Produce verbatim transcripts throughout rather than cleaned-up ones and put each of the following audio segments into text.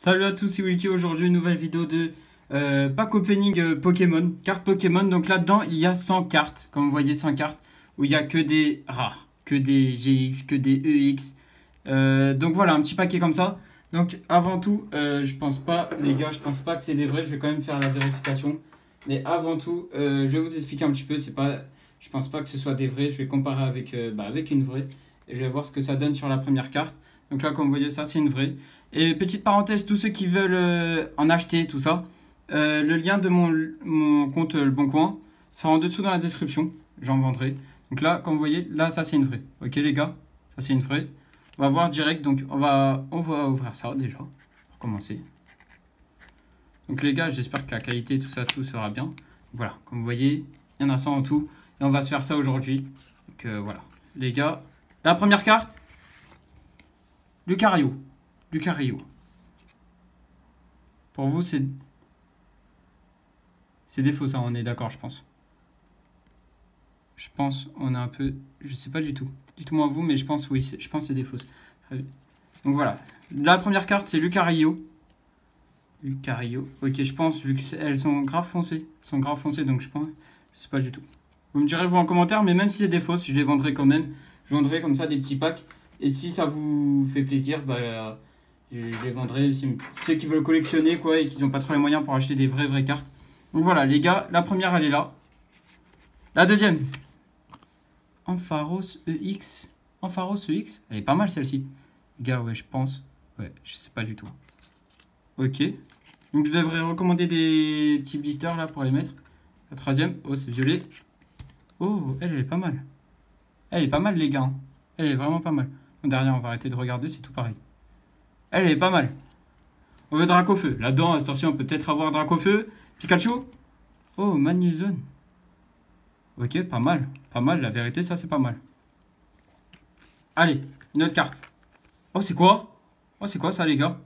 Salut à tous, c'est Wilkie. Aujourd'hui, une nouvelle vidéo de euh, pack opening euh, Pokémon, carte Pokémon. Donc là-dedans, il y a cent cartes, comme vous voyez, cent cartes, où il n'y a que des rares, que des G X, que des E X. Euh, donc voilà, un petit paquet comme ça. Donc avant tout, euh, je pense pas, les gars, je pense pas que c'est des vrais. Je vais quand même faire la vérification. Mais avant tout, euh, je vais vous expliquer un petit peu. C'est pas, je pense pas que ce soit des vrais. Je vais comparer avec, euh, bah, avec une vraie. Et je vais voir ce que ça donne sur la première carte. Donc là, comme vous voyez, ça, c'est une vraie. Et petite parenthèse, tous ceux qui veulent euh, en acheter, tout ça, euh, le lien de mon, mon compte euh, Le Bon Coin sera en dessous dans la description. J'en vendrai. Donc là, comme vous voyez, là, ça, c'est une vraie. Ok, les gars, ça, c'est une vraie. On va voir direct. Donc, on va, on va ouvrir ça déjà, pour commencer. Donc, les gars, j'espère que la qualité, tout ça, tout sera bien. Voilà, comme vous voyez, il y en a cent en tout. Et on va se faire ça aujourd'hui. Donc, euh, voilà. Les gars, la première carte, Lucario. Lucario. Pour vous, c'est... C'est des faux, ça, on est d'accord, je pense. Je pense, on a un peu... Je sais pas du tout. Dites-moi vous, mais je pense, oui, je pense que c'est des fausses. Donc voilà. La première carte, c'est Lucario. Lucario. Ok, je pense, vu qu'elles sont grave foncées. Elles sont grave foncées, donc je pense... Je sais pas du tout. Vous me direz, vous, en commentaire, mais même si c'est des fausses, je les vendrai quand même. Je vendrai comme ça des petits packs. Et si ça vous fait plaisir, bah... Je les vendrai, ceux qui veulent collectionner quoi et qui n'ont pas trop les moyens pour acheter des vraies vraies cartes. Donc voilà les gars, la première elle est là. La deuxième, Ampharos E X. Ampharos E X, elle est pas mal celle-ci. Les gars, ouais, je pense. Ouais, je sais pas du tout. Ok. Donc je devrais recommander des petits blisters là pour les mettre. La troisième, oh c'est violet. Oh, elle, elle est pas mal. Elle est pas mal les gars. Elle est vraiment pas mal. Bon, derrière on va arrêter de regarder, c'est tout pareil. Elle est pas mal. On veut Dracofeu. Là-dedans, à cette heure-ci, on peut peut-être avoir Dracofeu. Pikachu. Oh, Magnézone. Ok, pas mal. Pas mal, la vérité, ça, c'est pas mal. Allez, une autre carte. Oh, c'est quoi? Oh, c'est quoi ça, les gars?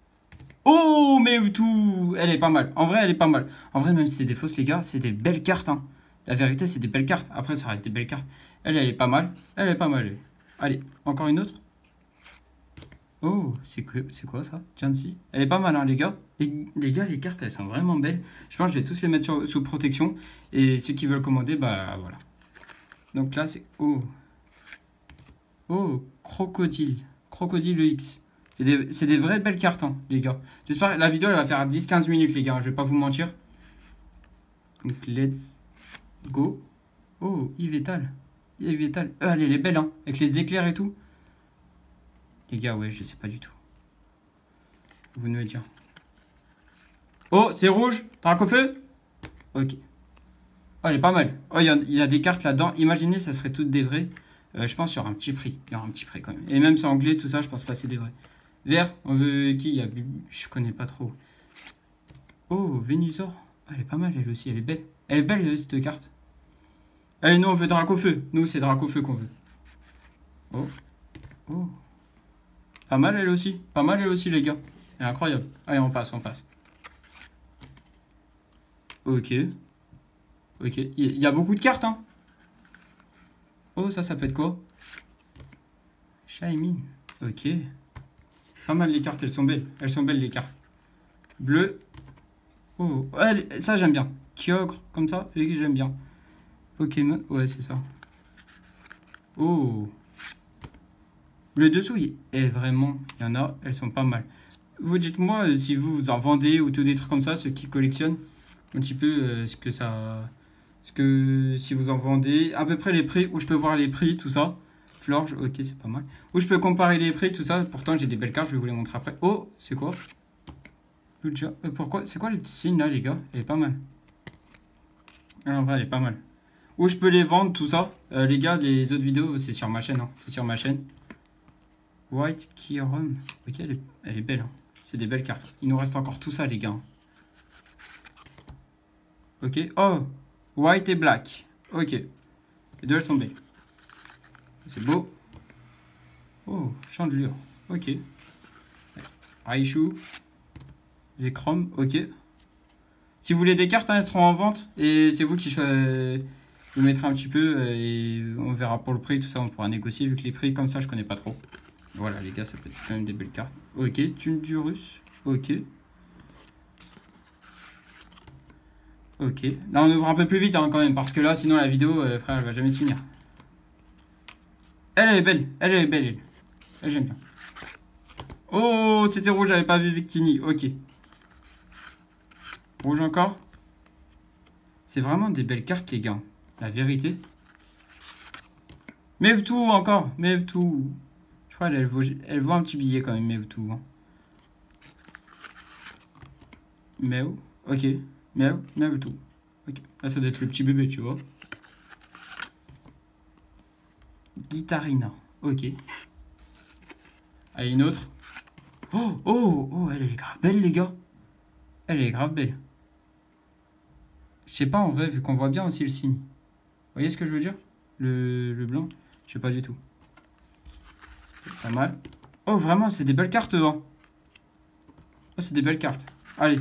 Oh, mais tout. Elle est pas mal. En vrai, elle est pas mal. En vrai, même si c'est des fausses, les gars, c'est des belles cartes. Hein. La vérité, c'est des belles cartes. Après, ça reste des belles cartes. Elle, elle est pas mal. Elle est pas mal. Allez, encore une autre. Oh, c'est quoi ça? Jancy. Elle est pas mal, hein, les gars. Les, les gars, les cartes, elles sont vraiment belles. Je pense que je vais tous les mettre sur, sous protection. Et ceux qui veulent commander, bah voilà. Donc là, c'est... Oh. Oh, Crocodile. Crocodile E X. C'est des, des vraies belles cartes, hein, les gars. J'espère que la vidéo, elle va faire dix quinze minutes, les gars. Je vais pas vous mentir. Donc, let's go. Oh, Yveltal. Yveltal. Euh, elle, elle est belle, hein. Avec les éclairs et tout. Les gars, ouais, je sais pas du tout. Vous nous le dire. Oh, c'est rouge. Dracofeu. Ok. Oh, elle est pas mal. Oh, il y, y a des cartes là-dedans. Imaginez, ça serait toutes des vraies. Euh, je pense qu'il y aura un petit prix. Il y aura un petit prix quand même. Et même c'est anglais, tout ça, je pense pas que c'est des vrais. Vert, on veut qui? Il y a... Je connais pas trop. Oh, Venusaur. Oh, elle est pas mal, elle aussi. Elle est belle. Elle est belle, cette carte. Allez, nous, on veut Dracofeu. Nous, c'est Dracofeu qu'on veut. Oh. Oh. Pas mal elle aussi. Pas mal elle aussi les gars. Elle est incroyable. Allez on passe, on passe. Ok. Ok. Il y a beaucoup de cartes hein. Oh ça ça peut être quoi? Shaymin. Ok. Pas mal les cartes, elles sont belles. Elles sont belles les cartes. Bleu. Oh. Ouais, ça j'aime bien. Kyogre comme ça. J'aime bien. Pokémon. Ouais c'est ça. Oh. Le dessous, il est vraiment, il y en a, elles sont pas mal. Vous dites-moi si vous, vous en vendez ou tout des trucs comme ça, ceux qui collectionnent, un petit peu euh, ce que ça, ce que si vous en vendez, à peu près les prix, où je peux voir les prix, tout ça. Florge, ok, c'est pas mal. Où je peux comparer les prix, tout ça. Pourtant, j'ai des belles cartes, je vais vous les montrer après. Oh, c'est quoi? Lugia, euh, pourquoi? C'est quoi les petits signes là, les gars? Elle est pas mal. Ah, en vrai, elle est pas mal. Où je peux les vendre, tout ça. Euh, les gars, les autres vidéos, c'est sur ma chaîne, hein. C'est sur ma chaîne. White Kyurem. Ok, elle est, elle est belle. Hein. C'est des belles cartes. Il nous reste encore tout ça, les gars. Ok. Oh, White et Black. Ok. Les deux, elles sont belles. C'est beau. Oh, Chandelure. Ok. Raichu. Zekrom. Ok. Si vous voulez des cartes, hein, elles seront en vente. Et c'est vous qui choisissez. Je vous mettrai un petit peu. Et on verra pour le prix. Tout ça, on pourra négocier. Vu que les prix, comme ça, je connais pas trop. Voilà les gars, ça peut être quand même des belles cartes. Ok, Tundurus. Ok. Ok. Là, on ouvre un peu plus vite hein, quand même, parce que là, sinon, la vidéo, euh, frère, elle va jamais se finir. Elle, elle est belle. Elle, elle est belle, elle. Elle, j'aime bien. Oh, c'était rouge, j'avais pas vu Victini. Ok. Rouge encore. C'est vraiment des belles cartes, les gars. La vérité. Mewtwo encore. Mewtwo. Je crois qu'elle vaut, elle vaut un petit billet quand même, Mewtwo. Hein. Mew. Ok. Mew. Mewtwo. Ok. Là, ça doit être le petit bébé, tu vois. Guitarina. Ok. Allez, une autre. Oh, oh, oh, elle, elle est grave belle, les gars. Elle est grave belle. Je sais pas en vrai, vu qu'on voit bien aussi le signe. Vous voyez ce que je veux dire? Le, le blanc. Je sais pas du tout. Pas mal. Oh, vraiment, c'est des belles cartes, hein. Oh, c'est des belles cartes. Allez.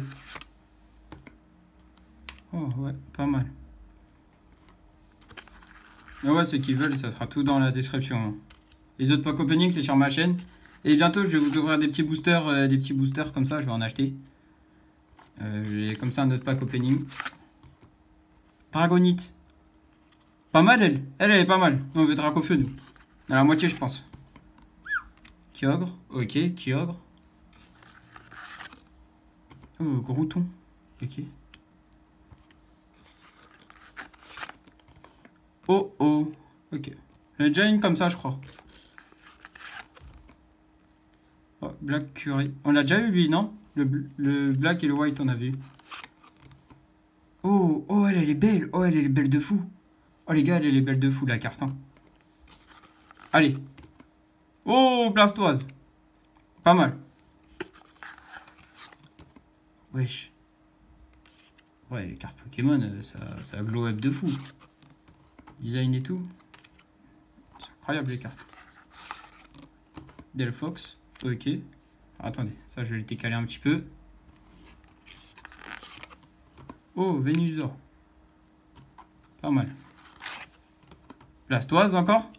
Oh, ouais, pas mal. Mais ouais, ceux qui veulent, ça sera tout dans la description. Hein. Les autres pack opening, c'est sur ma chaîne. Et bientôt, je vais vous ouvrir des petits boosters, euh, des petits boosters comme ça, je vais en acheter. Euh, j'ai comme ça un autre pack opening. Dragonite. Pas mal, elle. Elle, elle est pas mal. On veut Dracofeu, nous. À la moitié, je pense. Kyogre. Ok, Kyogre. Oh, Grouton. Ok. Oh, oh. Ok. J'en ai déjà une comme ça, je crois. Oh, Black Curry. On l'a déjà eu, lui, non? le, le Black et le White, on a vu. Oh, oh, elle, elle est belle. Oh, elle, elle est belle de fou. Oh, les gars, elle, elle est belle de fou, la carte. Hein. Allez. Oh, Blastoise. Pas mal. Wesh. Ouais, les cartes Pokémon, ça, ça glow up de fou. Design et tout. C'est incroyable, les cartes. Delphox. Ok. Attendez, ça, je vais le décaler un petit peu. Oh, Venusaur. Pas mal. Blastoise encore.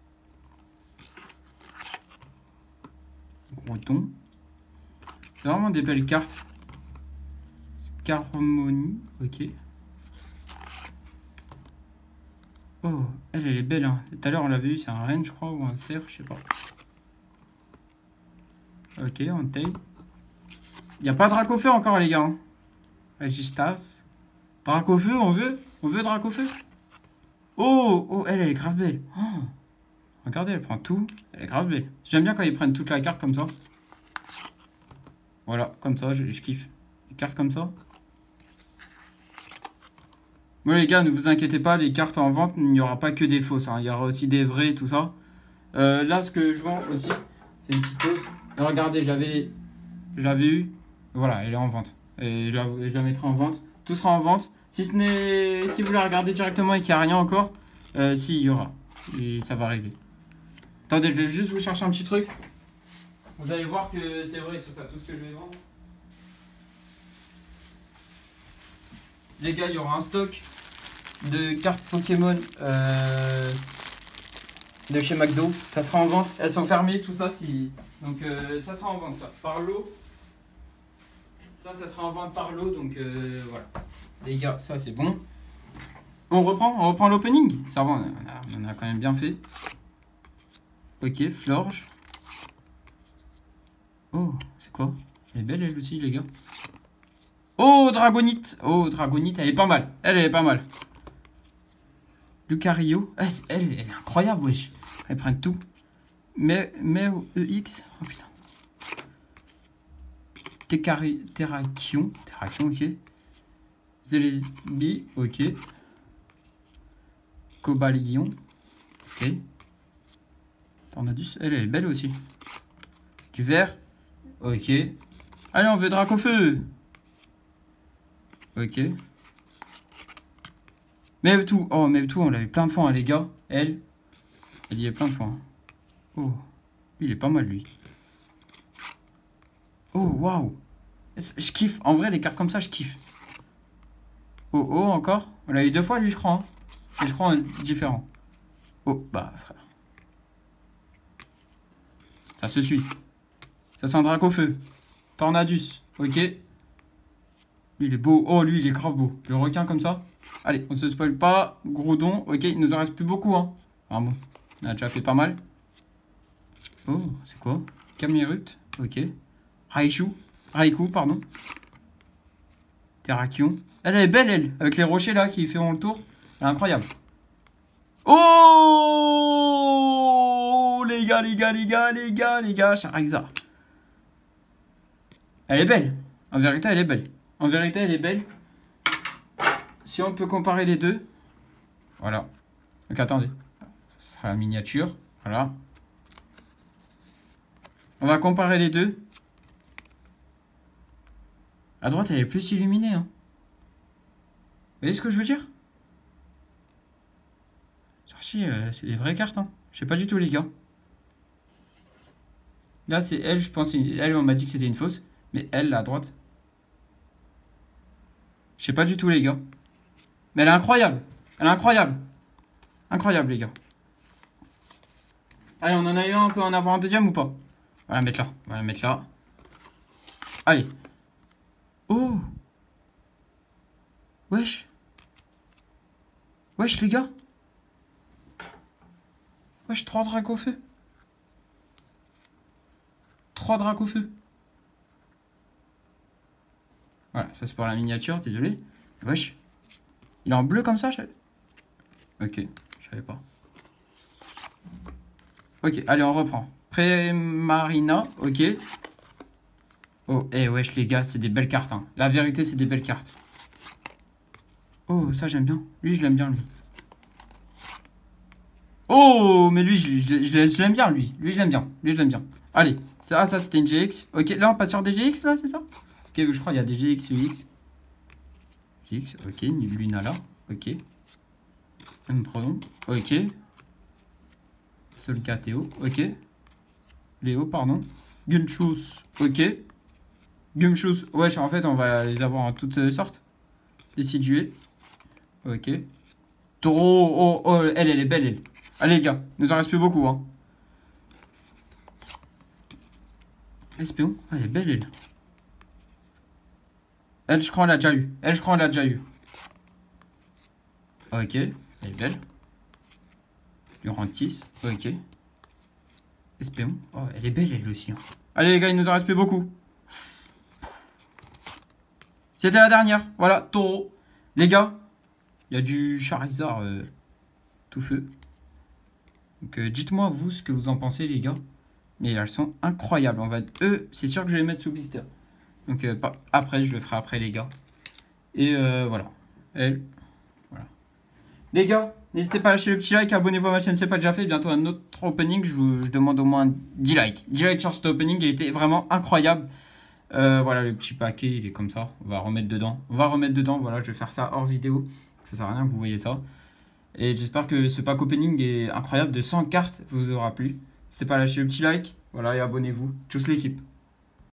Groton. C'est vraiment des belles cartes. Scarmonie. Ok. Oh, elle, elle est belle. Hein. Tout à l'heure, on l'avait eu, c'est un renne, je crois, ou un cerf, je sais pas. Ok, on taille. Il n'y a pas Dracofeu encore, les gars. Hein. Registas. Dracofeu, on veut On veut Dracofeu. Oh, oh, elle, elle est grave belle. Oh. Regardez, elle prend tout. Elle est grave belle. J'aime bien quand ils prennent toute la carte comme ça. Voilà, comme ça, je, je kiffe. Les cartes comme ça. Bon, les gars, ne vous inquiétez pas, les cartes en vente, il n'y aura pas que des fausses. Hein. Il y aura aussi des vraies, tout ça. Euh, là, ce que je vends aussi, c'est une petite pause. Et regardez, j'avais j'avais eu. Voilà, elle est en vente. Et je la, je la mettrai en vente. Tout sera en vente. Si ce n'est, si vous la regardez directement et qu'il n'y a rien encore, euh, si, il y aura. Et ça va arriver. Attendez, je vais juste vous chercher un petit truc. Vous allez voir que c'est vrai tout ça, tout ce que je vais vendre. Les gars, il y aura un stock de cartes Pokémon euh, de chez McDo. Ça sera en vente. Elles sont fermées, tout ça. Si... Donc euh, ça sera en vente, ça. Par lot. Ça, ça sera en vente par lot. Donc euh, voilà. Les gars, ça c'est bon. On reprend, on reprend l'opening. Ça va, on a, on a quand même bien fait. Ok, Florge. Oh, c'est quoi? Elle est belle elle aussi, les gars. Oh, Dragonite. Oh, Dragonite, elle est pas mal. Elle, elle est pas mal. Lucario. Elle, elle, elle est incroyable, wesh. Elles prennent tout. Mais, mais E X. Oh putain. Terrakion. Terrakion, ok. Zelesby, ok. Cobalion. Ok. Tornadus. Elle, elle est belle aussi. Du vert. Ok. Allez, on veut Dracofeu. Ok. Mewtwo. Oh, Mewtwo, on l'avait plein de fois, hein, les gars. Elle. Elle y est plein de fois. Hein. Oh. Il est pas mal, lui. Oh, waouh. Je kiffe. En vrai, les cartes comme ça, je kiffe. Oh, oh, encore. On l'a eu deux fois, lui, je crois. Hein. Et je crois en différent. Oh, bah, frère. Ça se suit. Ça sent Dracofeu. Tornadus. Ok. Lui, il est beau. Oh, lui, il est grave beau. Le requin comme ça. Allez, on se spoil pas. Groudon. Ok, il nous en reste plus beaucoup. Hein. Ah bon, on a déjà fait pas mal. Oh, c'est quoi? Camerut. Ok. Raichu. Raikou, pardon. Terrakion. Elle est belle, elle. Avec les rochers là qui font le tour. Elle est incroyable. Oh, les gars, les gars, les gars, les gars, les gars. Charizard. Elle est belle. En vérité, elle est belle. En vérité, elle est belle. Si on peut comparer les deux. Voilà. Donc attendez. Ce sera la miniature. Voilà. On va comparer les deux. À droite, elle est plus illuminée. Hein. Vous voyez ce que je veux dire? Si, euh, c'est des vraies cartes. Hein. Je sais pas du tout, les gars. Là, c'est elle, je pense. Elle, on m'a dit que c'était une fausse. Mais elle, là, à droite. Je sais pas du tout, les gars. Mais elle est incroyable. Elle est incroyable. Incroyable, les gars. Allez, on en a eu un. On peut en avoir un deuxième ou pas? On va la mettre là. On va la mettre là. Allez. Oh. Wesh. Wesh, les gars. Wesh, trois dracs au feu. Trois dracs au feu. Voilà, ça c'est pour la miniature, désolé. Wesh. Il est en bleu comme ça, je... Ok, je savais pas. Ok, allez, on reprend. Prémarina, ok. Oh, eh wesh les gars, c'est des belles cartes. Hein. La vérité, c'est des belles cartes. Oh, ça j'aime bien. Lui, je l'aime bien, lui. Oh, mais lui, je, je, je, je l'aime bien, lui. Lui, je l'aime bien. Lui, je l'aime bien. Allez, ça, ça c'était une G X. Ok, là, on passe sur des G X, là, c'est ça? Ok, je crois qu'il y a des G X, U X. G X, ok. Lunala, ok. Prenons, ok. Solka Théo, ok. Léo, pardon. Gunchus, ok. Gumshoes, ouais, en fait, on va les avoir en toutes sortes. Décidué, ok. Taureau, oh, oh, elle, elle est belle, elle. Allez, les gars, il nous en reste plus beaucoup, hein. S P O, ah, elle est belle, elle. Elle, je crois, on l'a déjà eu. Elle, je crois, on l'a déjà eu. Ok, elle est belle. Durantis, ok. S P O, oh, elle est belle, elle aussi. Hein. Allez, les gars, il nous en reste plus beaucoup. C'était la dernière. Voilà, taureau. Les gars, il y a du Charizard euh, tout feu. Donc, euh, dites-moi, vous, ce que vous en pensez, les gars. Mais elles sont incroyables. On va... Eux, c'est sûr que je vais les mettre sous blister. Donc, euh, pas... après, je le ferai après, les gars. Et euh, voilà. Elle. Voilà. Les gars, n'hésitez pas à lâcher le petit like. Abonnez-vous à ma chaîne si ce n'est pas déjà fait. Bientôt un autre opening. Je vous je demande au moins dix likes. dix likes sur cet opening. Il était vraiment incroyable. Euh, voilà, le petit paquet, il est comme ça. On va remettre dedans. On va remettre dedans. Voilà, je vais faire ça hors vidéo. Ça sert à rien que vous voyez ça. Et j'espère que ce pack opening est incroyable de cent cartes vous aura plu. N'hésitez pas à lâcher le petit like. Voilà, et abonnez-vous. Tchuss l'équipe.